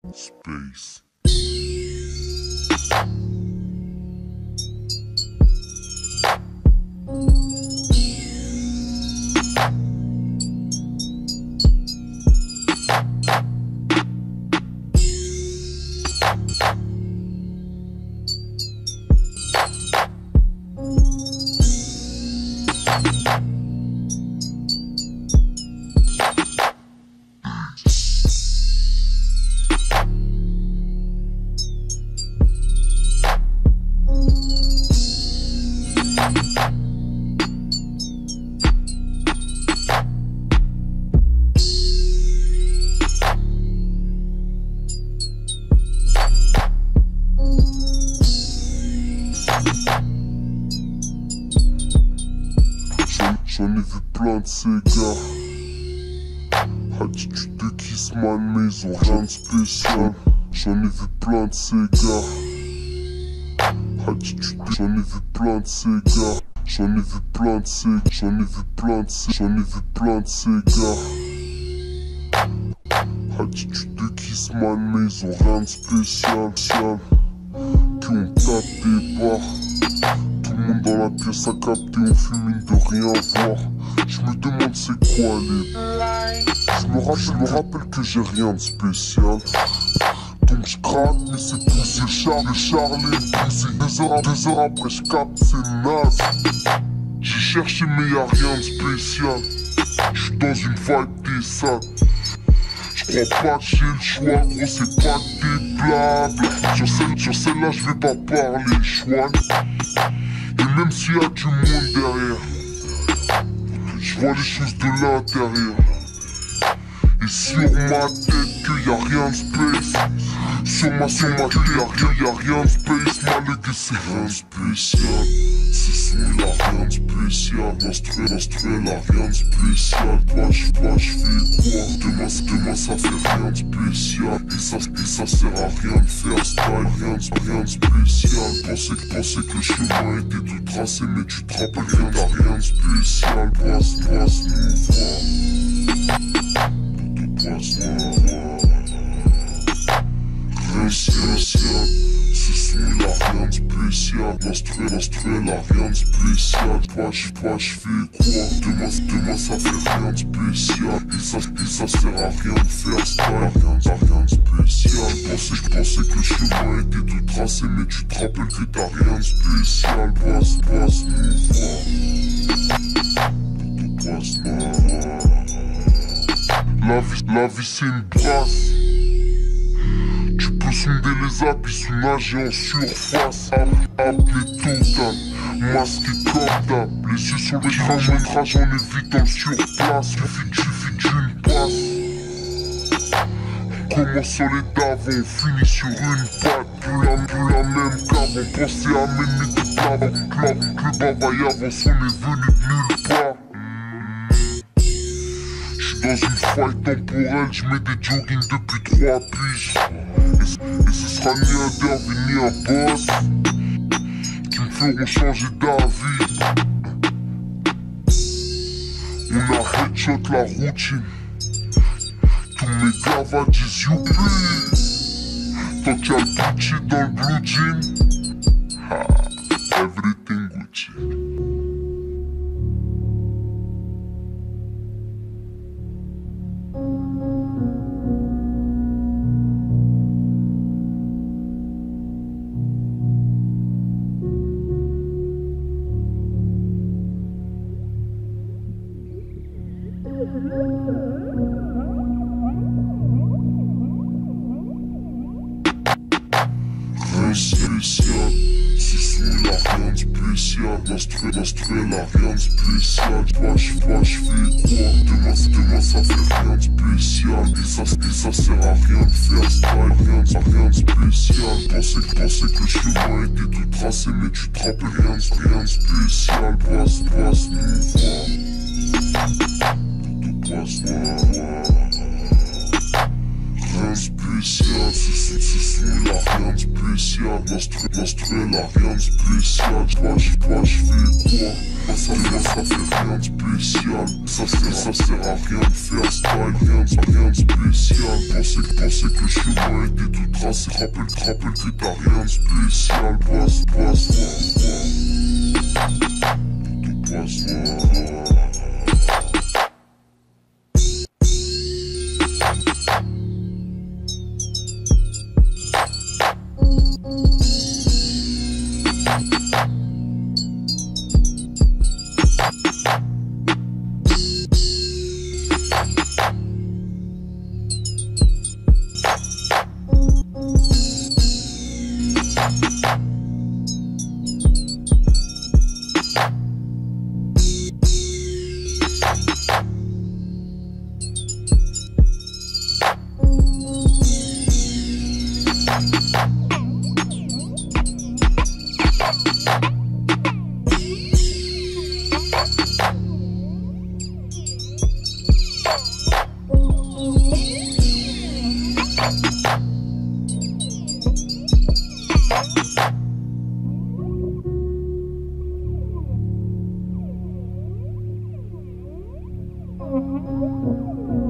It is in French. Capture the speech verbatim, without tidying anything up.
Space. J'en ai vu plein de ces gars. Attitude de Kissman, mais ils ont rien de spécial. J'en ai vu plein de ces gars. Attitude de... J'en ai vu plein de ces gars. J'en ai vu plein de ces... J'en ai vu plein de ces... J'en ai vu plein de ces gars. Attitude de Kissman, mais ils ont rien de spécial. Qui ont tapé par... Tout le monde dans la pièce a capté, on fume mine de rien voir. Je me demande c'est quoi les... Je me, ra je me rappelle que j'ai rien de spécial. Donc je craque, mais c'est poussé. Le char, le Charlie poussé. Deux heures, deux heures après je capte, c'est naze. J'ai cherché mais y'a rien de spécial. J'suis dans une vibe des sacs. J'crois pas que j'ai le choix, gros c'est pas que des blabla. Sur celle, sur celle-là j'vais pas parler, chouane. Et même s'il y a du monde derrière, j'vois les choses de l'intérieur. Et sur ma tête que y'a rien de space. Sur ma, sur ma tête y'a rien, y'a rien de space. Malgré c'est rien de spécial. Ce son il a rien de spécial. L'instruel, l'instruel a rien de spécial. Toi je pas, je fais quoi? Demain, demain ça fait rien de spécial. Et ça, et ça sert à rien de faire style. Rien de, rien de spécial. Pensais que, pensais que le chemin était tout tracé. Mais tu te rappelles rien, t'as rien de spécial. Passe, passe, nous voir. Passe, nous voir. Rien de spécial. Ce son il a rien de spécial. L'instruel, l'instruel a rien de spécial. Toi je toi je fais quoi? Demain, demain ça fait rien de spécial. Et ça, et ça sert à rien de faire style. Rien, t'as rien de spécial. Pensais, je pensais que le chemin était tout tracé. Mais tu te rappelles que t'as rien de spécial. Passe, passe, nous voir. Passe, nous voir. La vie, la vie c'est une brasse. Tu peux sonder les abysses ou nager en surface. Appelé total, masqué comme d'hab. Les yeux sur le chronométrage, on est vite dans le surplace. Suffit, suffit d'une passe. On commence solide d'avant, on finit sur une patte. Plus la, plus la même qu'avant, pensez à mener toute là-bas. Que le bavaille avance, on est venu de nulle part. Dans une faille temporelle, j'mets des jogging depuis trois piges. Et, et ce sera ni un derby ni un boss qui me feront changer d'avis. On a headshot la routine. Tous mes gavas disent youpi. Tant qu'il y a le Gucci dans le blue jean, ha, everything Gucci. Rien spécial, ce son il a rien de spécial. L'instruel, l'instruel a rien de spécial. Toi je toi je fais quoi? Demain, demain ça fait rien de spécial. Et ça, et ça sert à rien de faire style. Rien de, rien de spécial. Pensais, pensais que le chemin était tout tracé. Mais tu te rappelles rien de, rien de spécial. Passe, passe, nous voir. Passe, nous voir. Rien de spécial, ce son, ce son il a rien de spécial. L'instruel a rien de spécial. Toi je toi je fais quoi? Ça, moi ça fait rien de spécial. Ça sert, ça sert à rien de faire style. Rien de, rien de spécial. Pensais, pensais que le chemin était tracé, rappelle, rappelle que t'as rien de spécial. Passe, passe, passe, passe, passe. Mm-hmm.